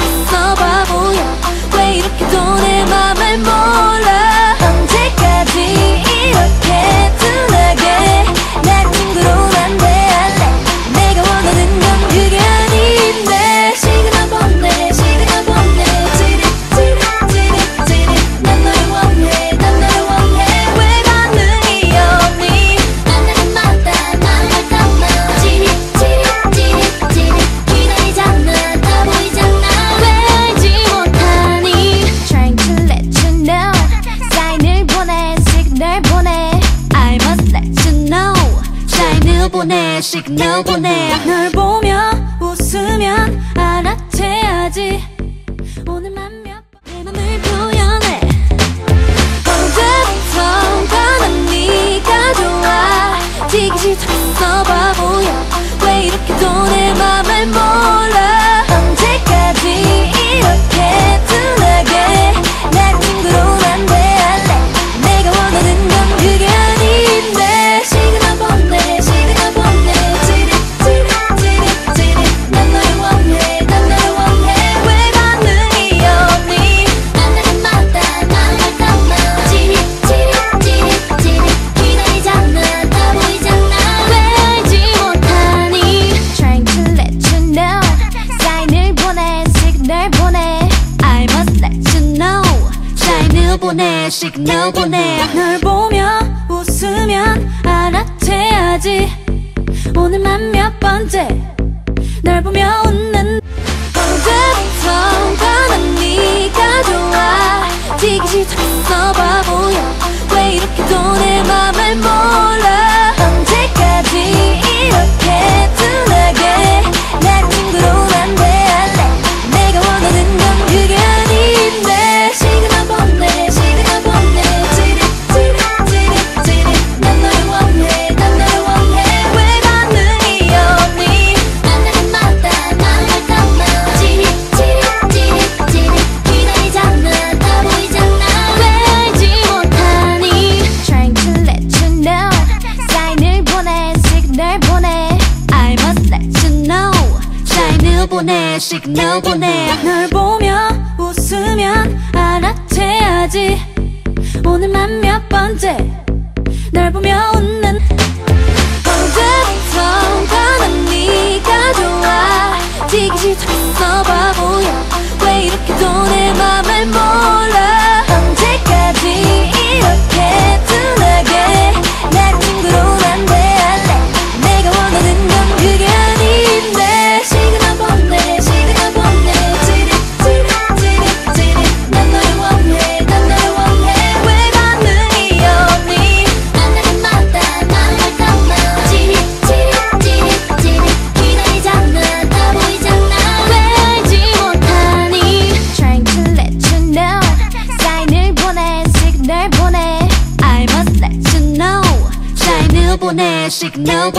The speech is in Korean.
졌어 바보야. 왜 이렇게도 내 맘을 몰라. 언제까지 이렇게 둔하게 날 친구로 난 대할래. 내가 원하는 건 그게 아닌데. 시그널 보내 시그널 보내. 찌릿 난 너를 원해 난 너를 원해. 왜 반응이 없니. 만나자마자 맘을 담아. 찌릿 기다리잖아. 다 보이잖아. 왜 알지 못하니. Trying to let you know. 사인을 보내 시그널 보내. I must let you know. 사인을 보내 시그널 보내. 널 보며 웃으면 알아채야지. 오늘만 몇 번 내 맘을 표현해. 언제부턴가 난 네가 좋아. 지기 싫다했어 바보야. 왜 이렇게도 내 맘을 몰라. 언제까지 이렇게 둔하게 날 친구로 난 대할래. 내가 원하는 건 그게 아닌데. 시그널 보내 시그널 보내. 찌릿 난 너를 원해 난 너를 원해. 왜 반응이 없니. 만나자마자 맘을 담아. 찌릿 기다리잖아. 다 보이잖아. 왜 알지 못하니. Trying to let you know. 사인을 보내 시그널 보내. I must let you know. 사인을 보내 시그널 보내. 널 보며 웃으면 알아채야지. 오늘만 몇 번째 날 보며 웃는. 언제부턴가 난 네가 좋아. 지기 싫다했어 바보야. 왜 이렇게도 내 맘을 몰라. 언제까지 이렇게 둔하게 날 친구로 난 대할래. 내가 원하는 건 그게 아닌데. 시그널 보내 시그널 보내. 찌릿 난 너를 원해 난 너를 원해. 왜 반응이 없니. 만나자마자 맘을 담아. 찌릿 기다리잖아. 다 보이잖아. 왜 알지 못하니. Trying to let you know. 사인을 보내 시그널 보내. I must let you know. 사인을 보내 시그널 보내. 널 보며 웃으면 알아채야지. 오늘만 몇 번째 날 보며 웃는. 언제부턴가 난 네가 좋아. 지기 싫다했어 바보야. 왜 이렇게도 내 맘을 몰라. 언제까지 이렇게 둔하게 날 친구로 난 대할래. 내가 원하는 건 그게 아닌데. 시그널 보내 시그널 보내. 찌릿 난 너를 원해 난 너를 원해. 왜 반응이 없니. 만나자마자 맘을 담아. 찌릿 기다리잖아. 다 보이잖아. 왜 알지 못하니. Trying to let you know. 사인을 보내 시그널 보내. I must let you know. 사인을 보내 시그널